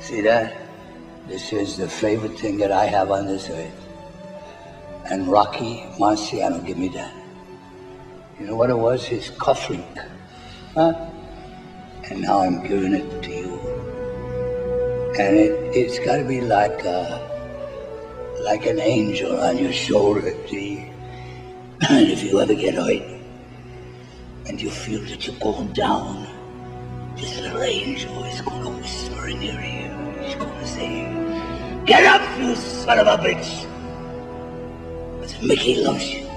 See that? This is the favorite thing that I have on this earth. And Rocky Marciano give me that. You know what it was? His cufflink. Huh? And now I'm giving it to you. And it's got to be like an angel on your shoulder, see? And if you ever get hurt and you feel that you're going down, this little angel is going to whisper in your ear. He's going to say, "Get up, you son of a bitch! Because Mickey loves you."